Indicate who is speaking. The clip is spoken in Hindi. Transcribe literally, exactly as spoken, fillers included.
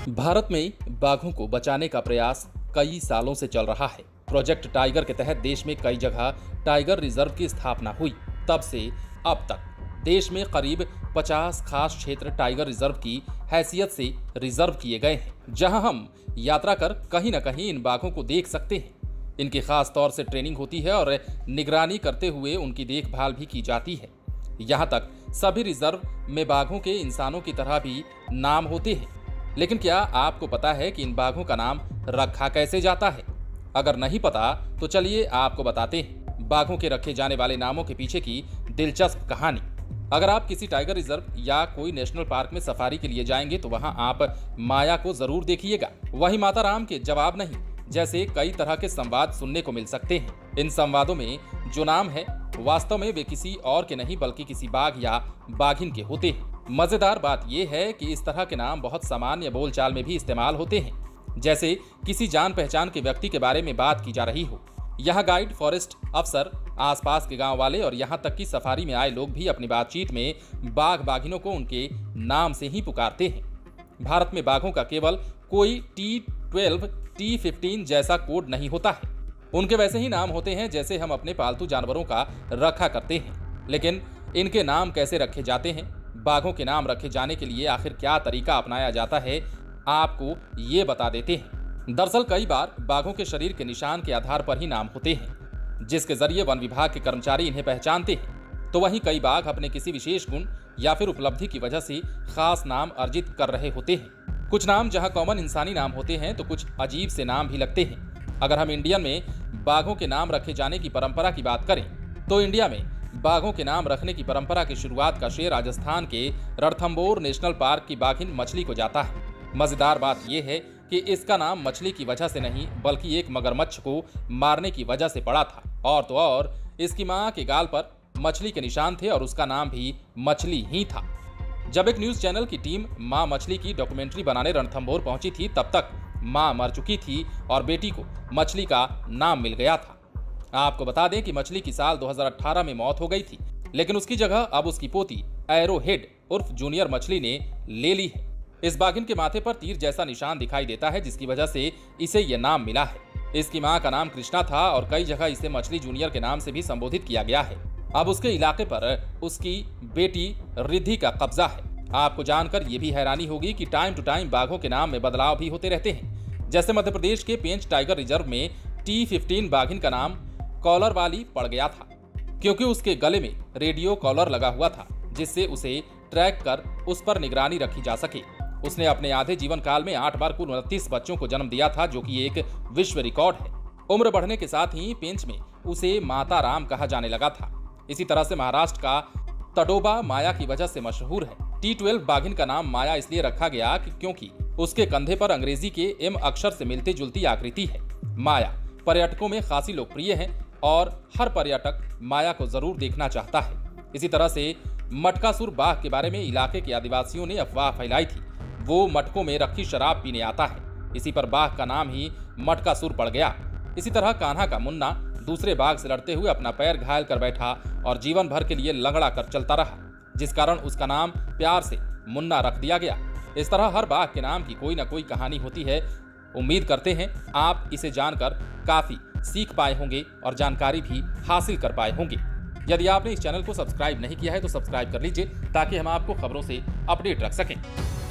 Speaker 1: भारत में बाघों को बचाने का प्रयास कई सालों से चल रहा है। प्रोजेक्ट टाइगर के तहत देश में कई जगह टाइगर रिजर्व की स्थापना हुई। तब से अब तक देश में करीब पचास खास क्षेत्र टाइगर रिजर्व की हैसियत से रिजर्व किए गए हैं, जहां हम यात्रा कर कहीं न कहीं इन बाघों को देख सकते हैं। इनकी खास तौर से ट्रेनिंग होती है और निगरानी करते हुए उनकी देखभाल भी की जाती है। यहाँ तक सभी रिजर्व में बाघों के इंसानों की तरह भी नाम होते हैं। लेकिन क्या आपको पता है कि इन बाघों का नाम रखा कैसे जाता है? अगर नहीं पता तो चलिए आपको बताते हैं बाघों के रखे जाने वाले नामों के पीछे की दिलचस्प कहानी। अगर आप किसी टाइगर रिजर्व या कोई नेशनल पार्क में सफारी के लिए जाएंगे तो वहां आप माया को जरूर देखिएगा। वहीं माता राम के जवाब नहीं जैसे कई तरह के संवाद सुनने को मिल सकते हैं। इन संवादों में जो नाम है वास्तव में वे किसी और के नहीं बल्कि किसी बाघ या बाघिन के होते हैं। मजेदार बात यह है कि इस तरह के नाम बहुत सामान्य बोलचाल में भी इस्तेमाल होते हैं, जैसे किसी जान पहचान के व्यक्ति के बारे में बात की जा रही हो। यहाँ गाइड, फॉरेस्ट अफसर, आसपास के गांव वाले और यहाँ तक कि सफारी में आए लोग भी अपनी बातचीत में बाघ बाघिनों को उनके नाम से ही पुकारते हैं। भारत में बाघों का केवल कोई टी ट्वेल्व टी फिफ्टीन जैसा कोड नहीं होता है। उनके वैसे ही नाम होते हैं जैसे हम अपने पालतू जानवरों का रखा करते हैं। लेकिन इनके नाम कैसे रखे जाते हैं, बाघों के नाम रखे जाने के लिए आखिर क्या तरीका अपनाया जाता है, आपको ये बता देते हैं। दरअसल कई बार बाघों के शरीर के निशान के आधार पर ही नाम होते हैं, जिसके जरिए वन विभाग के कर्मचारी इन्हें पहचानते हैं। तो वहीं कई बाघ अपने किसी विशेष गुण या फिर उपलब्धि की वजह से खास नाम अर्जित कर रहे होते हैं। कुछ नाम जहां कॉमन इंसानी नाम होते हैं तो कुछ अजीब से नाम भी लगते हैं। अगर हम इंडिया में बाघों के नाम रखे जाने की परंपरा की बात करें तो इंडिया में बाघों के नाम रखने की परंपरा की शुरुआत का श्रेय राजस्थान के रणथंभौर नेशनल पार्क की बाघिन मछली को जाता है। मजेदार बात यह है कि इसका नाम मछली की वजह से नहीं बल्कि एक मगरमच्छ को मारने की वजह से पड़ा था। और तो और इसकी मां के गाल पर मछली के निशान थे और उसका नाम भी मछली ही था। जब एक न्यूज चैनल की टीम मां मछली की डॉक्यूमेंट्री बनाने रणथंभौर पहुंची थी तब तक मां मर चुकी थी और बेटी को मछली का नाम मिल गया था। आपको बता दें कि मछली की साल दो हज़ार अठारह में मौत हो गई थी, लेकिन उसकी जगह अब उसकी पोती एरो हेड उर्फ जूनियर मछली ने ले ली है। इस बाघिन के माथे पर तीर जैसा निशान दिखाई देता है, जिसकी वजह से इसे यह नाम मिला है। इसकी मां का नाम कृष्णा था और कई जगह इसे मछली जूनियर के नाम से भी संबोधित किया गया है। अब उसके इलाके पर उसकी बेटी रिद्धि का कब्जा है। आपको जानकर यह भी हैरानी होगी कि टाइम टू टाइम बाघों के नाम में बदलाव भी होते रहते हैं। जैसे मध्य प्रदेश के पेंच टाइगर रिजर्व में टी फिफ्टीन बाघिन का नाम कॉलर वाली पड़ गया था, क्योंकि उसके गले में रेडियो कॉलर लगा हुआ था, जिससे उसे ट्रैक कर उस पर निगरानी रखी जा सके। उसने अपने आधे जीवन काल में आठ बार कुल उनतीस बच्चों को जन्म दिया था, जो कि एक विश्व रिकॉर्ड है। उम्र बढ़ने के साथ ही पेंच में उसे माता राम कहा जाने लगा था। इसी तरह से महाराष्ट्र का तडोबा माया की वजह से मशहूर है। टी ट्वेल्व बाघिन का नाम माया इसलिए रखा गया कि क्योंकि उसके कंधे पर अंग्रेजी के एम अक्षर से मिलती जुलती आकृति है। माया पर्यटकों में खासी लोकप्रिय है और हर पर्यटक माया को जरूर देखना चाहता है। इसी तरह से मटकासुर बाघ के बारे में इलाके के आदिवासियों ने अफवाह फैलाई थी। वो मटकों में रखी शराब पीने आता है। इसी पर बाघ का नाम ही मटकासुर पड़ गया। इसी तरह कान्हा का मुन्ना दूसरे बाघ से लड़ते हुए अपना पैर घायल कर बैठा और जीवन भर के लिए लंगड़ा कर चलता रहा, जिस कारण उसका नाम प्यार से मुन्ना रख दिया गया। इस तरह हर बाघ के नाम की कोई ना कोई कहानी होती है। उम्मीद करते हैं आप इसे जानकर काफी सीख पाए होंगे और जानकारी भी हासिल कर पाए होंगे। यदि आपने इस चैनल को सब्सक्राइब नहीं किया है तो सब्सक्राइब कर लीजिए ताकि हम आपको खबरों से अपडेट रख सकें।